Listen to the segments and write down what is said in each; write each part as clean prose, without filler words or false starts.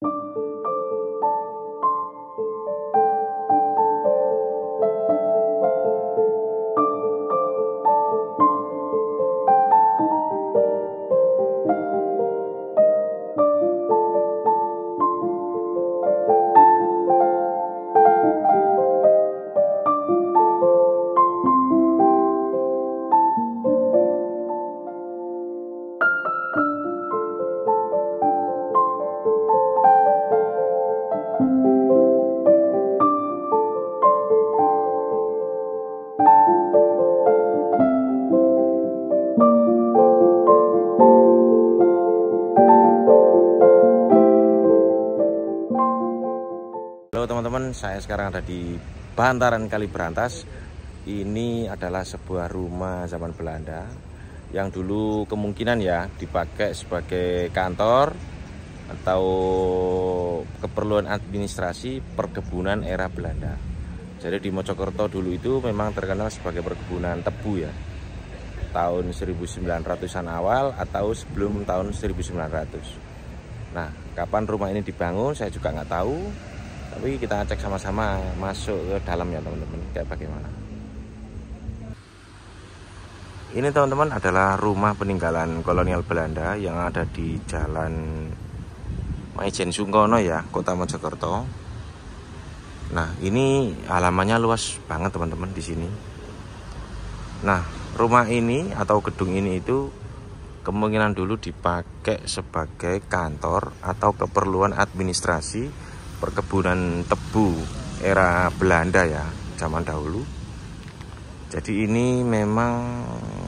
Halo teman-teman, saya sekarang ada di bantaran Kali Berantas. Ini adalah sebuah rumah zaman Belanda yang dulu kemungkinan ya dipakai sebagai kantor atau keperluan administrasi perkebunan era Belanda. Jadi di Mojokerto dulu itu memang terkenal sebagai perkebunan tebu ya. Tahun 1900-an awal atau sebelum tahun 1900. Nah, kapan rumah ini dibangun saya juga nggak tahu. Tapi kita cek sama-sama masuk ke dalam ya teman-teman, kayak bagaimana. Ini teman-teman adalah rumah peninggalan kolonial Belanda yang ada di Jalan Maijen Sungkono ya, Kota Mojokerto. Nah, ini halamannya luas banget teman-teman di sini. Nah, rumah ini atau gedung ini itu kemungkinan dulu dipakai sebagai kantor atau keperluan administrasi perkebunan tebu era Belanda ya, zaman dahulu. Jadi ini memang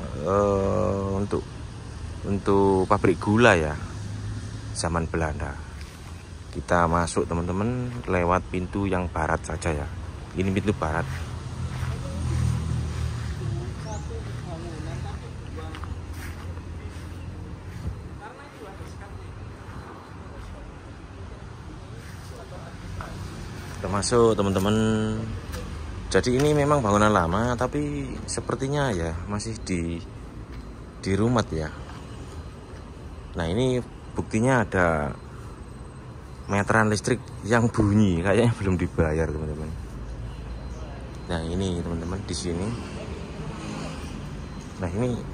untuk pabrik gula ya, zaman Belanda. Kita masuk teman-teman lewat pintu yang barat saja ya. Ini pintu barat. Termasuk teman-teman. Jadi ini memang bangunan lama tapi sepertinya ya masih di rumah ya. Nah, ini buktinya ada meteran listrik yang bunyi, kayaknya belum dibayar teman-teman. Nah, ini teman-teman di sini. Nah,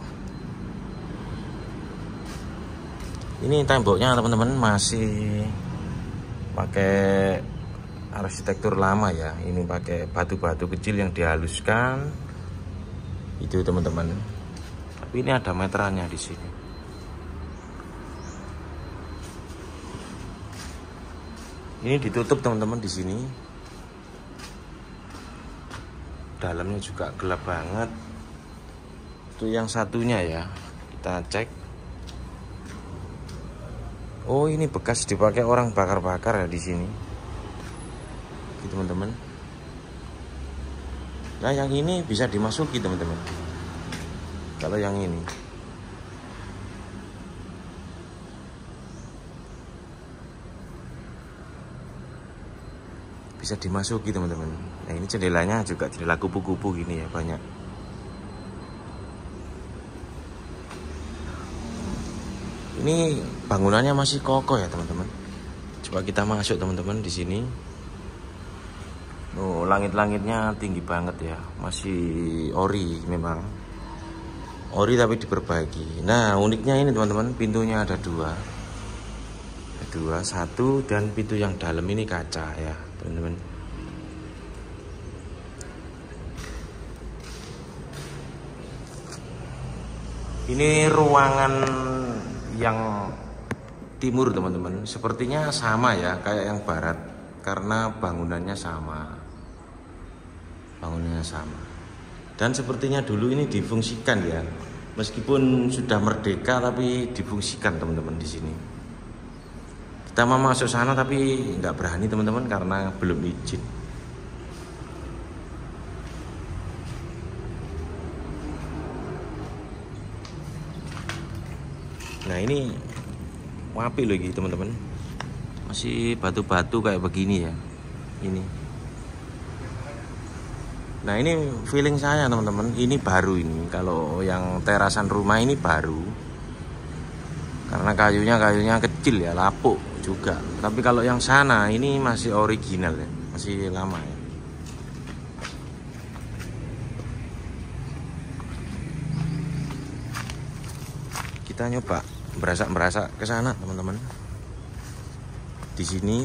ini temboknya teman-teman masih pakai arsitektur lama ya. Ini pakai batu-batu kecil yang dihaluskan itu teman-teman. Tapi ini ada meterannya di sini. Ini ditutup teman-teman di sini. Dalamnya juga gelap banget. Itu yang satunya ya. Kita cek. Oh, ini bekas dipakai orang bakar-bakar ya di sini. Teman-teman. Nah, yang ini bisa dimasuki teman-teman. Kalau yang ini bisa dimasuki teman-teman. Nah, ini jendelanya juga jendela kupu-kupu gini ya, banyak. Ini bangunannya masih kokoh ya teman-teman. Coba kita masuk teman-teman di sini. Oh, langit-langitnya tinggi banget ya, masih ori memang. Ori tapi diperbaiki. Nah, uniknya ini teman-teman, pintunya ada dua. Satu, dan pintu yang dalam ini kaca ya teman-teman. Ini ruangan yang timur teman-teman. Sepertinya sama ya kayak yang barat karena bangunannya sama. Dan sepertinya dulu ini difungsikan ya, meskipun sudah merdeka tapi difungsikan teman-teman di sini. Kita mau masuk sana tapi nggak berani teman-teman karena belum izin. Nah, ini wapi lagi teman-teman, masih batu-batu kayak begini ya ini. Nah, ini feeling saya teman-teman, ini baru ini. Kalau yang terasan rumah ini baru. Karena kayunya kecil ya, lapuk. juga. Tapi kalau yang sana ini masih original ya, masih lama ya. Kita nyoba berasa ke sana teman-teman. Di sini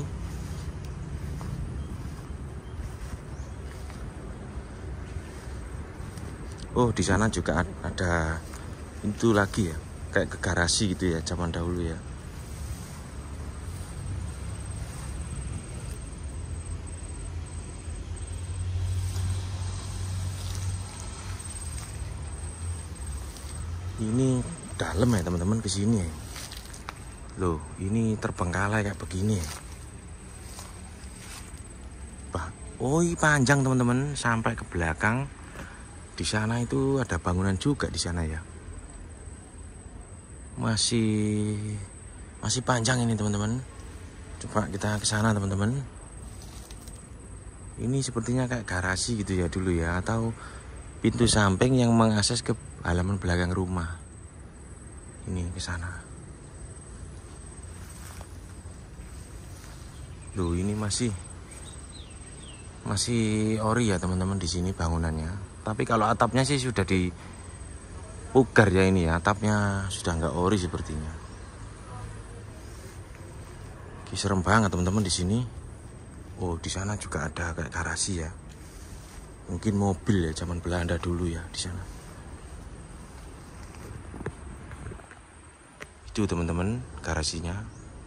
oh, di sana juga ada itu lagi ya, kayak ke garasi gitu ya, zaman dahulu ya. Ini dalam ya teman-teman, ke sini ya. Loh, ini terbengkalai kayak begini ya. Oh, ini panjang teman-teman sampai ke belakang. Di sana itu ada bangunan juga di sana ya. Masih panjang ini teman-teman. Coba kita ke sana teman-teman. Ini sepertinya kayak garasi gitu ya dulu ya, atau pintu samping yang mengakses ke halaman belakang rumah. Ini ke sana. Loh, ini masih ori ya teman-teman di sini bangunannya. Tapi kalau atapnya sih sudah dipugar ya ini ya. Atapnya sudah nggak ori sepertinya. Serem banget teman-teman di sini. Oh, di sana juga ada kayak garasi ya. Mungkin mobil ya zaman Belanda dulu ya di sana. Itu teman-teman garasinya.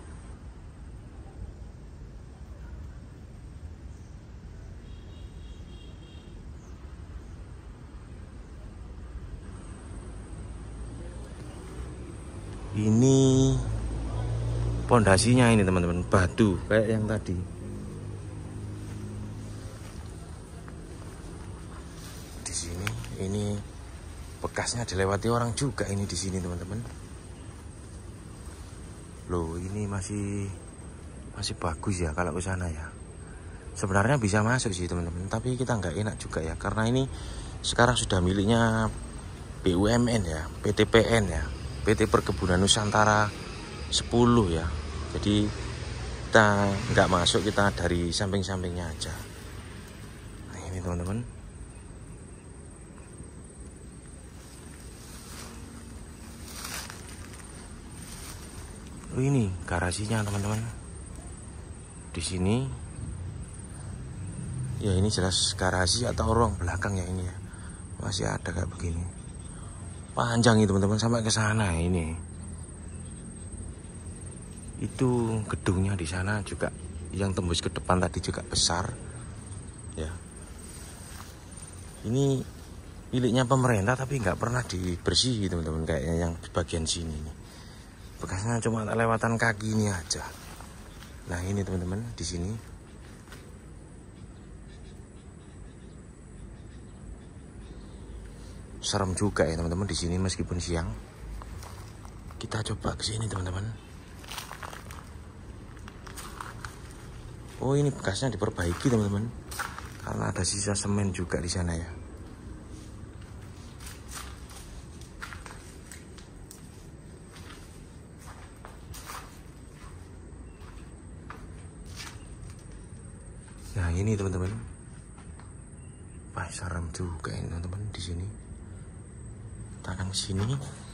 Ini pondasinya ini teman-teman, batu kayak yang tadi. Di sini ini bekasnya dilewati orang juga ini di sini teman-teman. Loh, ini masih bagus ya kalau ke sana ya. Sebenarnya bisa masuk sih teman-teman, tapi kita nggak enak juga ya, karena ini sekarang sudah miliknya BUMN ya, PTPN ya, PT Perkebunan Nusantara 10 ya. Jadi kita nggak masuk, kita dari samping-sampingnya aja. Nah, ini teman-teman. Oh, ini garasinya teman-teman. Di sini ya, ini jelas garasi atau ruang belakang ya ini ya. Masih ada kayak begini. Panjang itu teman-teman sampai ke sana ini. Itu gedungnya di sana juga yang tembus ke depan tadi juga besar. Ya. Ini miliknya pemerintah tapi nggak pernah dibersih teman-teman, kayaknya yang bagian sini nih. Bekasnya cuma lewatan kaki ini aja. Nah, ini teman-teman di sini. Serem juga ya teman-teman di sini meskipun siang. Kita coba ke sini teman-teman. Oh, ini bekasnya diperbaiki teman-teman, karena ada sisa semen juga di sana ya. Nah, ini teman-teman. Wah, serem juga ini teman-teman di sini. Kita akan ke sini.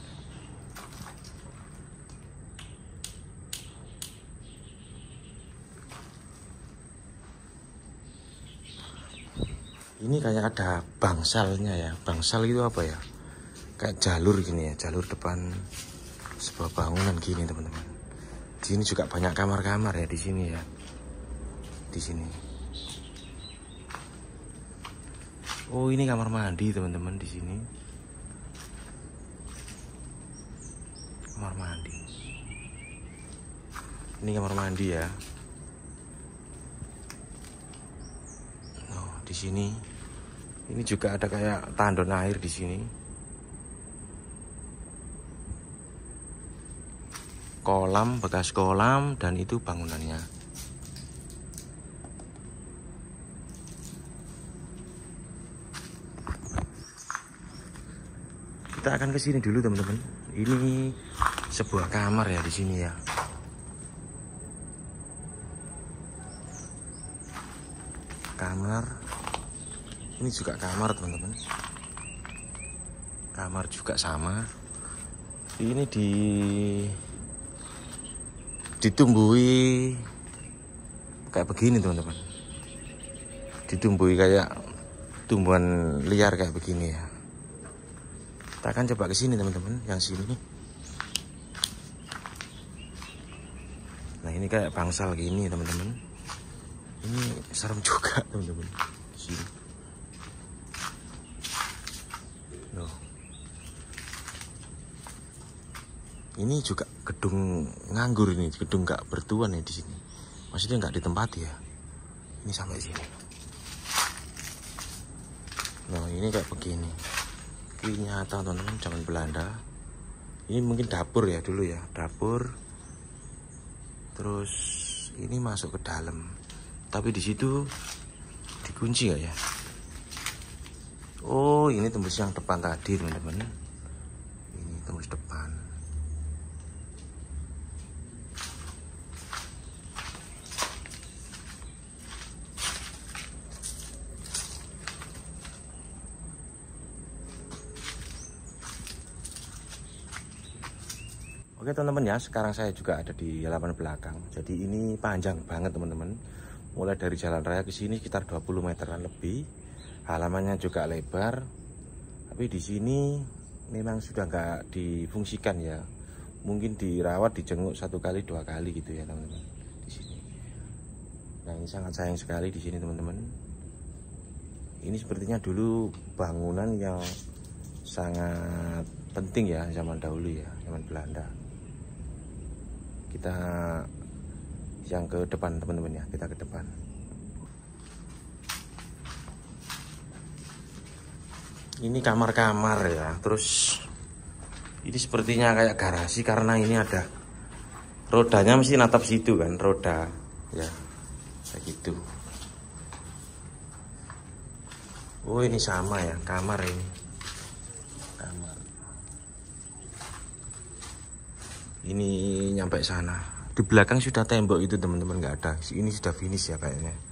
Ini kayak ada bangsalnya ya. Bangsal itu apa ya? Kayak jalur gini ya, jalur depan sebuah bangunan gini teman-teman. Di sini juga banyak kamar-kamar ya di sini ya. Di sini. Oh, ini kamar mandi teman-teman di sini. Kamar mandi. Ini kamar mandi ya. Oh, di sini. Ini juga ada kayak tandon air di sini. Kolam, bekas kolam, dan itu bangunannya. Kita akan ke sini dulu teman-teman. Ini sebuah kamar ya di sini ya. kamar. Ini juga kamar teman-teman. Kamar juga sama. Ini ditumbuhi kayak begini teman-teman. Ditumbuhi kayak tumbuhan liar kayak begini ya. Kita akan coba ke sini teman-teman, yang sini. Nah ini kayak bangsal gini teman-teman. Ini serem juga teman-teman. Sini. Loh. Ini juga gedung nganggur ini, gedung gak bertuan ya di sini. Maksudnya nggak ditempati ya. Ini sampai sini. Nah ini kayak begini. Ini nyata teman-teman, zaman Belanda. Ini mungkin dapur ya dulu ya, dapur. Terus ini masuk ke dalam. Tapi di situ dikunci nggak ya? Oh ini tembus yang depan tadi teman-teman. Ini tembus depan. Oke teman-teman ya, sekarang saya juga ada di halaman belakang. Jadi ini panjang banget teman-teman. Mulai dari jalan raya ke sini sekitar 20 meteran lebih. Halamannya juga lebar. Tapi di sini memang sudah nggak difungsikan ya. Mungkin dirawat, dijenguk 1 kali 2 kali gitu ya teman-teman. Di sini. Nah ini sangat sayang sekali di sini teman-teman. Ini sepertinya dulu bangunan yang sangat penting ya zaman dahulu ya, zaman Belanda. Kita yang ke depan teman-teman ya, kita ke depan. Ini kamar-kamar ya, terus ini sepertinya kayak garasi karena ini ada rodanya, mesti natap situ kan, roda ya kayak gitu. Oh ini sama ya, kamar ini. Kamar. Ini nyampe sana. Di belakang sudah tembok itu teman-teman, nggak ada. Ini sudah finish ya kayaknya.